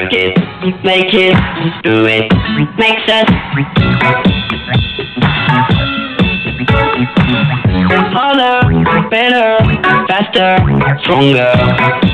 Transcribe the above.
Work it, make it, do it, makes us harder, better, faster, stronger.